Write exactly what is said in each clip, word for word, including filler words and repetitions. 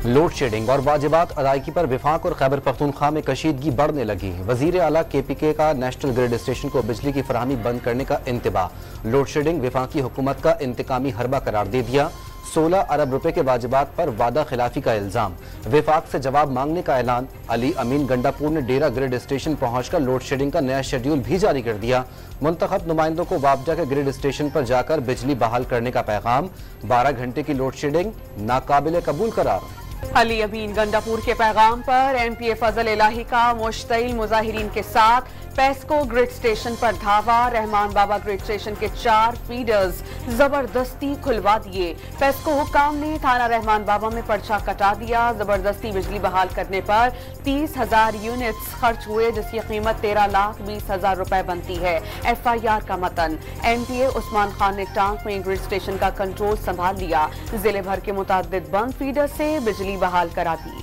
Load shedding اور واجبات ادائیگی پر وفاق اور خیبر پختونخوا میں کشیدگی بڑھنے لگی۔ وزیر اعلیٰ کے پی کے کا نیشنل گریڈ اسٹیشن کو بجلی کی فراہمی بند کرنے کا انتباہ۔ لوڈ شیڈنگ وفاقی حکومت کا انتقامی حربہ قرار دے دیا۔ سولہ ارب روپے کے واجبات پر وعدہ خلافی کا الزام۔ وفاق سے جواب مانگنے کا اعلان۔ علی امین گنڈا پور نے ڈیرہ گریڈ اسٹیشن پہنچ کر لوڈ شیڈنگ کا نیا شیڈیول بھی جاری کر دیا۔ منتخب نمائندوں کو وابجہ کے گریڈ اسٹیشن پر جا کر بجلی بحال کرنے کا پیغام۔ بارہ گھنٹے کی لوڈ شیڈنگ ناقابل قبول قرار۔ علی امین گنڈا پور کے پیغام پر ایم پی اے فضل الہی کا مشتعل مظاہرین کے ساتھ پیسکو گریڈ اسٹیشن پر دھاوا۔ رحمان بابا گریڈ اسٹیشن کے چار فیڈرز زبردستی کھلوا دیے۔ پیسکو حکام نے تھانہ رحمان بابا میں پرچہ کٹا دیا۔ زبردستی بجلی بحال کرنے پر تیس ہزار یونٹس خرچ ہوئے، جس کی قیمت تیرہ لاکھ بیس ہزار روپے بنتی ہے۔ ایف آئی آر کا متن۔ ایم پی اے عثمان خان نے ٹانک میں گریڈ اسٹیشن کا کنٹرول سنبھال لیا۔ ضلع بھر کے متعدد بند فیڈر سے بجلی بحال کرا دی۔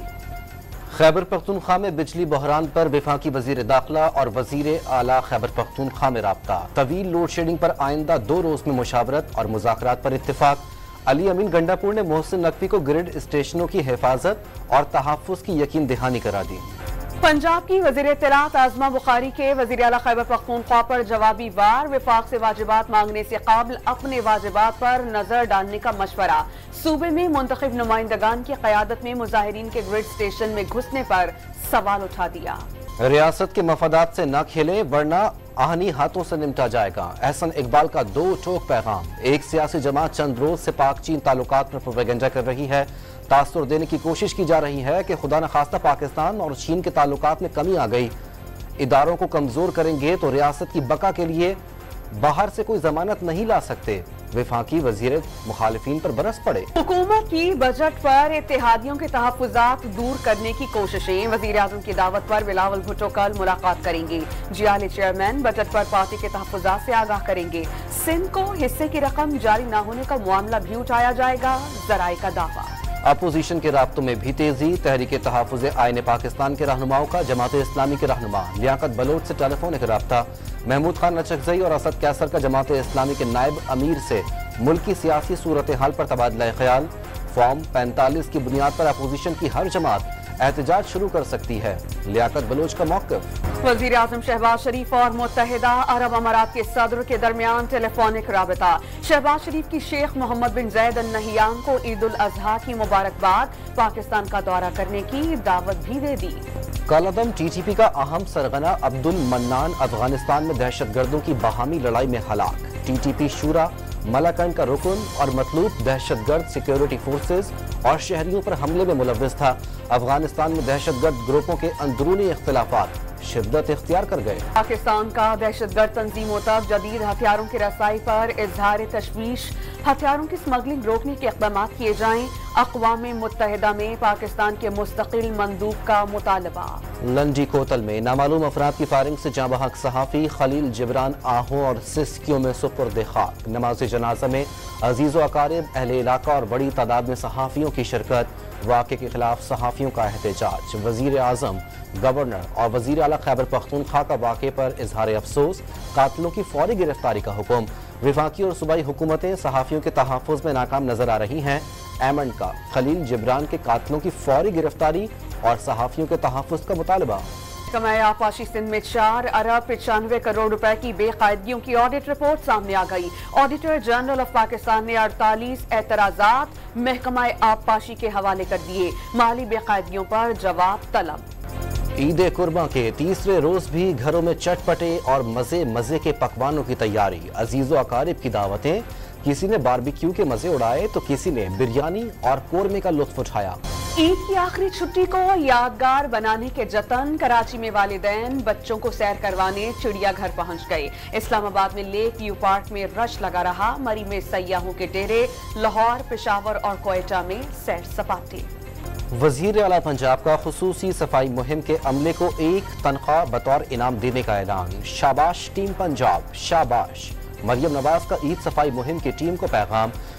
خیبر پختونخوا میں بجلی بحران پر وفاقی وزیر داخلہ اور وزیر اعلیٰ خیبر پختونخوا میں رابطہ۔ طویل لوڈ شیڈنگ پر آئندہ دو روز میں مشاورت اور مذاکرات پر اتفاق۔ علی امین گنڈا پور نے محسن نقوی کو گریڈ اسٹیشنوں کی حفاظت اور تحفظ کی یقین دہانی کرا دی۔ پنجاب کی وزیر اطلاعات عاصمہ بخاری کے وزیر اعلیٰ خیبر پختونخوا پر جوابی وار۔ وفاق سے واجبات مانگنے سے قبل اپنے واجبات پر نظر ڈالنے کا مشورہ۔ صوبے میں منتخب نمائندگان کی قیادت میں مظاہرین کے گریڈ اسٹیشن میں گھسنے پر سوال اٹھا دیا۔ ریاست کے مفادات سے نہ کھیلیں ورنہ آہنی ہاتھوں سے نمٹا جائے گا۔ احسن اقبال کا دو ٹوک پیغام۔ ایک سیاسی جماعت چند روز سے پاک چین تعلقات پر پروپیگنڈا کر رہی ہے۔ تاثر دینے کی کوشش کی جا رہی ہے کہ خدا نخواستہ پاکستان اور چین کے تعلقات میں کمی آ گئی۔ اداروں کو کمزور کریں گے تو ریاست کی بقا کے لیے باہر سے کوئی ضمانت نہیں لا سکتے۔ وفاقی وزیر مخالفین پر برس پڑے۔ حکومت کی بجٹ پر اتحادیوں کے تحفظات دور کرنے کی کوششیں۔ وزیر اعظم کی دعوت پر بلاول بھٹو کل ملاقات کریں گے۔ جیالے چیئرمین بجٹ پر پارٹی کے تحفظات سے آگاہ کریں گے۔ سندھ کو حصے کی رقم جاری نہ ہونے کا معاملہ بھی اٹھایا جائے گا، ذرائع کا دعویٰ۔ اپوزیشن کے رابطوں میں بھی تیزی۔ تحریک تحفظ آئین پاکستان کے رہنماؤں کا جماعت اسلامی کے رہنما لیاقت بلوچ سے ٹیلی فونک رابطہ۔ محمود خان نچکزئی اور اسد کیسر کا جماعت اسلامی کے نائب امیر سے ملکی سیاسی صورتحال پر تبادلہ خیال۔ فارم پینتالیس کی بنیاد پر اپوزیشن کی ہر جماعت احتجاج شروع کر سکتی ہے، لیاقت بلوچ کا موقف۔ وزیر اعظم شہباز شریف اور متحدہ عرب امارات کے صدر کے درمیان ٹیلی فونک رابطہ۔ شہباز شریف کی شیخ محمد بن زید النہیان کو عید الاضحیٰ کی مبارکباد، پاکستان کا دورہ کرنے کی دعوت بھی دے دی۔ کالعدم ٹی ٹی پی کا اہم سرغنہ عبد المنان افغانستان میں دہشت گردوں کی باہمی لڑائی میں ہلاک۔ ٹی ٹی پی شورا ملاکنڈ کا رکن اور مطلوب دہشت گرد سیکیورٹی فورسز اور شہریوں پر حملے میں ملوث تھا۔ افغانستان میں دہشت گرد گروپوں کے اندرونی اختلافات شدت اختیار کر گئے۔ پاکستان کا دہشت گرد تنظیموں تک جدید ہتھیاروں کی رسائی پر اظہار تشویش۔ ہتھیاروں کی سمگلنگ روکنے کے اقدامات کیے جائیں۔ اقوام متحدہ میں پاکستان کے مستقل مندوب کا مطالبہ۔ لنڈی کوتل میں نامعلوم افراد کی فائرنگ سے جاں بحق صحافی خلیل جبران آہوں اور سسکیوں میں سپرد خاک۔ نماز جنازہ میں عزیز و اقارب، اہل علاقہ اور بڑی تعداد میں صحافیوں کی شرکت۔ واقعے کے خلاف صحافیوں کا احتجاج۔ وزیر اعظم، گورنر اور وزیر اعلیٰ خیبر پختونخوا کا واقعے پر اظہار افسوس۔ قاتلوں کی فوری گرفتاری کا حکم۔ وفاقی اور صوبائی حکومتیں صحافیوں کے تحفظ میں ناکام نظر آ رہی ہیں۔ ایمنڈ کا خلیل جبران کے قاتلوں کی فوری گرفتاری اور صحافیوں کے تحفظ کا مطالبہ۔ محکمہ آبپاشی سندھ میں چار ارب پچانوے کروڑ روپے کی بے قاعدگیوں کی آڈٹ رپورٹ سامنے آ گئی۔ آڈیٹر جنرل آف پاکستان نے اڑتالیس اعتراضات محکمہ آبپاشی کے حوالے کر دیے۔ مالی بے قاعدگیوں پر جواب طلب۔ عید قرباں کے تیسرے روز بھی گھروں میں چٹ پٹے اور مزے مزے کے پکوانوں کی تیاری۔ عزیز و اقارب کی دعوتیں۔ کسی نے باربیکیو کے مزے اڑائے تو کسی نے بریانی اور قورمے کا لطف اٹھایا۔ عید کی آخری چھٹی کو یادگار بنانے کے جتن۔ کراچی میں والدین بچوں کو سیر کروانے چڑیا گھر پہنچ گئے۔ اسلام آباد میں لیک ویو پارک میں رش لگا رہا۔ مری میں سیاحوں کے ڈیرے۔ لاہور، پشاور اور کوئٹہ میں سیر سپاٹے۔ وزیر اعلیٰ پنجاب کا خصوصی صفائی مہم کے عملے کو ایک تنخواہ بطور انعام دینے کا اعلان۔ شاباش ٹیم پنجاب، شاباش۔ مریم نواز کا عید صفائی مہم کی ٹیم کو پیغام۔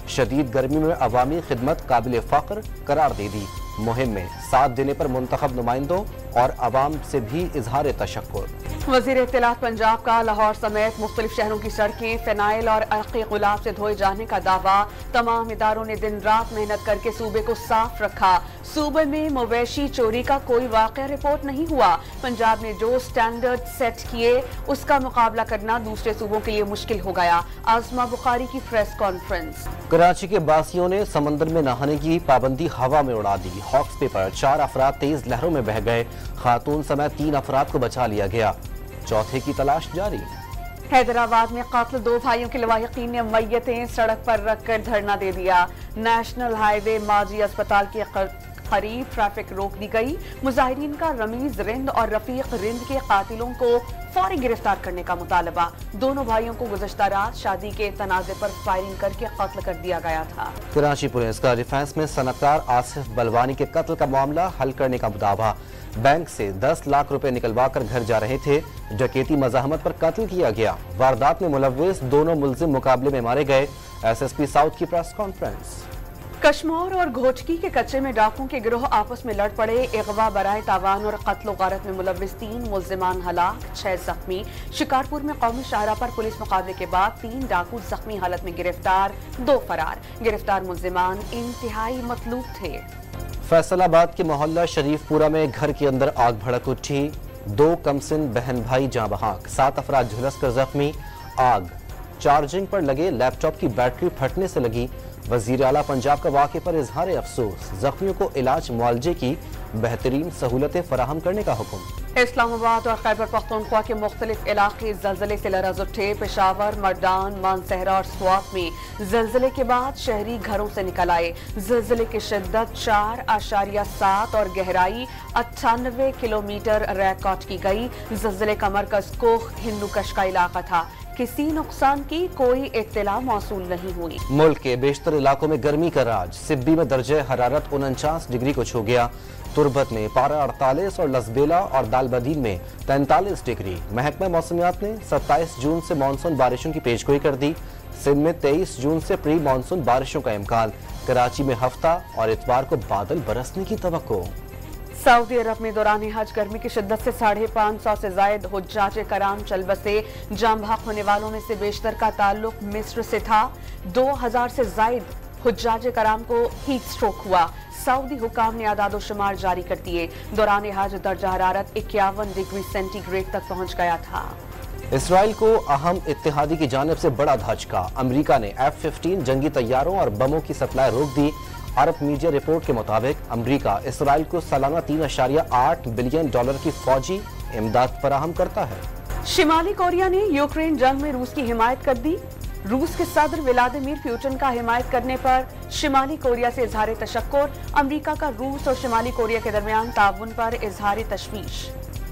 شدید گرمی میں عوامی خدمت قابل فخر قرار دے دی۔ مہم میں ساتھ دینے پر منتخب نمائندوں اور عوام سے بھی اظہار تشکر۔ وزیر اطلاعات پنجاب کا لاہور سمیت مختلف شہروں کی سڑکیں فنائل اور عرقی گلاب سے دھوئے جانے کا دعویٰ۔ تمام اداروں نے دن رات محنت کر کے صوبے کو صاف رکھا۔ صوبے میں مویشی چوری کا کوئی واقعہ رپورٹ نہیں ہوا۔ پنجاب نے جو سٹینڈرڈ سیٹ کیے اس کا مقابلہ کرنا دوسرے صوبوں کے لیے مشکل ہو گیا۔ عاصمہ بخاری کی پریس کانفرنس۔ کراچی کے باسیوں نے سمندر میں نہانے کی پابندی ہوا میں اڑا دی۔ ہاکس پے پر چار افراد تیز لہروں میں بہہ گئے، خاتون سمیت تین افراد کو بچا لیا گیا، چوتھے کی تلاش جاری۔ حیدرآباد میں قتل دو بھائیوں کے لواحقین نے میتیں سڑک پر رکھ کر دھرنا دے دیا۔ نیشنل ہائی وے ماجی اسپتال کے قریب ٹریفک روک دی گئی۔ مظاہرین کا رمیز رند اور رفیق رند کے قاتلوں کو فوری گرفتار کرنے کا مطالبہ۔ دونوں بھائیوں کو گزشتہ رات شادی کے تنازع پر فائرنگ کر کے قتل کر دیا گیا تھا۔ کراچی پولیس کا ڈیفنس میں صنعتکار آصف بلوانی کے قتل کا معاملہ حل کرنے کا دعویٰ۔ بینک سے دس لاکھ روپے نکلوا کر گھر جا رہے تھے، ڈکیتی مزاحمت پر قتل کیا گیا۔ واردات میں ملوث دونوں ملزم مقابلے میں مارے گئے۔ ایس ایس پی ساؤتھ کی پریس کانفرنس۔ کشمور اور گھوٹکی کے کچے میں ڈاکوں کے گروہ آپس میں لڑ پڑے۔ اغوا برائے تاوان اور قتل و غارت میں ملوث تین ملزمان ہلاک، چھ زخمی۔ شکارپور میں قومی شاہراہ پر پولیس مقابلے کے بعد تین ڈاکو زخمی حالت میں گرفتار، دو فرار۔ گرفتار ملزمان انتہائی مطلوب تھے۔ فیصل آباد کے محلہ شریف پورہ میں گھر کے اندر آگ بھڑک اٹھی، دو کمسن بہن بھائی جاں بحق، سات افراد جھلس کر زخمی۔ آگ چارجنگ پر لگے لیپ ٹاپ کی بیٹری پھٹنے سے لگی۔ وزیر اعلیٰ پنجاب کا واقعے پر اظہار افسوس، زخمیوں کو علاج معالجے کی بہترین سہولتیں فراہم کرنے کا حکم۔ اسلام آباد اور خیبر پختونخوا کے مختلف علاقے زلزلے سے لرز اٹھے۔ پشاور، مردان، مانسہرہ اور سوات میں زلزلے کے بعد شہری گھروں سے نکل آئے۔ زلزلے کی شدت چار اشاریہ سات اور گہرائی اٹھانوے کلومیٹر ریکارڈ کی گئی۔ زلزلے کا مرکز کوخ ہندو کش کا علاقہ تھا۔ کسی نقصان کی کوئی اطلاع موصول نہیں ہوئی۔ ملک کے بیشتر علاقوں میں گرمی کا راج، سبی میں درجہ حرارت انچاس ڈگری کو چھو گیا، تربت میں پارہ اڑتالیس اور لسبیلا اور دالبدین میں تینتالیس ڈگری۔ محکمہ موسمیات نے ستائیس جون سے مانسون بارشوں کی پیشگوئی کر دی۔ سندھ میں تیئیس جون سے پری مانسون بارشوں کا امکان۔ کراچی میں ہفتہ اور اتوار کو بادل برسنے کی توقع۔ سعودی عرب میں دوران حج گرمی کی شدت سے ساڑھے پانچ سو سے زائد حجاج کرام چل بسے۔ جاں بحق ہونے والوں میں سے بیشتر کا تعلق مصر سے تھا۔ دو ہزار سے زائد حجاج کرام کو ہیٹ سٹروک ہوا۔ سعودی حکام نے اعداد و شمار جاری کر دیے۔ دوران حج درجہ حرارت اکیاون ڈگری سینٹی گریڈ تک پہنچ گیا تھا۔ اسرائیل کو اہم اتحادی کی جانب سے بڑا دھچکا، امریکہ نے ایف ففٹین جنگی طیاروں اور بموں کی سپلائی روک دی۔ عرب میڈیا رپورٹ کے مطابق امریکہ اسرائیل کو سالانہ تین اشاریہ آٹھ بلین ڈالر کی فوجی امداد فراہم کرتا ہے۔ شمالی کوریا نے یوکرین جنگ میں روس کی حمایت کر دی۔ روس کے صدر ولادیمیر پیوٹن کا حمایت کرنے پر شمالی کوریا سے اظہار تشکر۔ امریکہ کا روس اور شمالی کوریا کے درمیان تعاون پر اظہار تشویش۔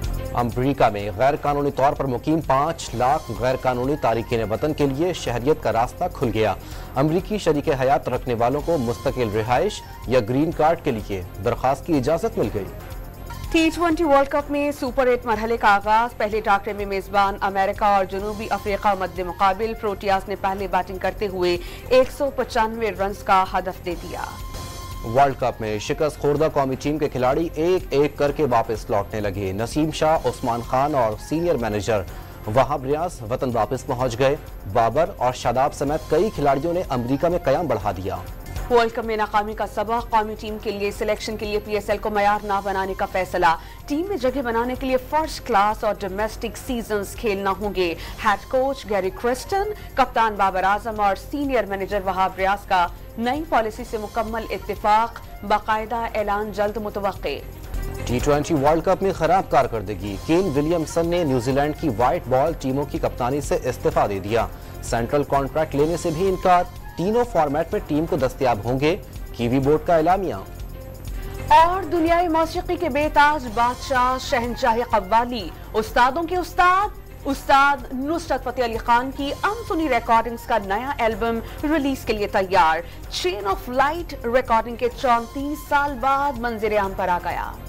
امریکہ میں غیر قانونی طور پر مقیم پانچ لاکھ غیر قانونی تارکین وطن کے لیے شہریت کا راستہ کھل گیا۔ امریکی شریک حیات رکھنے والوں کو مستقل رہائش یا گرین کارڈ کے لیے درخواست کی اجازت مل گئی۔ ٹی ٹوئنٹی ورلڈ کپ میں سپر ایٹ مرحلے کا آغاز۔ پہلے ٹاکرے میں میزبان امریکہ اور جنوبی افریقہ مد مقابل۔ پروٹیاز نے پہلے بیٹنگ کرتے ہوئے ایک سو پچانوے رنز کا ہدف دے دیا۔ ورلڈ کپ میں شکست خوردہ قومی ٹیم کے کھلاڑی ایک ایک کر کے واپس لوٹنے لگے۔ نسیم شاہ، عثمان خان اور سینئر مینیجر وہاب ریاض وطن واپس پہنچ گئے۔ بابر اور شاداب سمیت کئی کھلاڑیوں نے امریکہ میں قیام بڑھا دیا۔ ورلڈ کپ میں ناکامی کا سبق، قومی ٹیم کے لیے سلیکشن کے لیے پی ایس ایل کو معیار نہ بنانے کا فیصلہ۔ ٹیم میں جگہ بنانے کے لیے فرسٹ کلاس اور ڈومیسٹک سیزنز کھیلنا ہوں گے۔ ہیڈ کوچ گیری کرسٹن، کپتان بابر اعظم اور سینئر مینیجر وہاب ریاض کا نئی پالیسی سے مکمل اتفاق، باقاعدہ اعلان جلد متوقع۔ ٹی ٹوئنٹی ورلڈ کپ میں خراب کارکردگی، کین ولیمسن نے نیوزی لینڈ کی وائٹ بال ٹیموں کی کپتانی سے استعفیٰ دے دیا۔ سینٹرل کانٹریکٹ لینے سے بھی انکار، تینوں فارمیٹ میں ٹیم کو دستیاب ہوں گے، کیوی بورڈ کا اعلامیہ۔ اور دنیائی موسیقی کے بے تاج بادشاہ شہنشاہ قوالی، استادوں کے استاد استاد نصرت فتح علی خان کی انسنی ریکارڈنگز کا نیا البم ریلیز کے لیے تیار۔ چین آف لائٹ ریکارڈنگ کے چونتیس سال بعد منظر عام پر آ گیا۔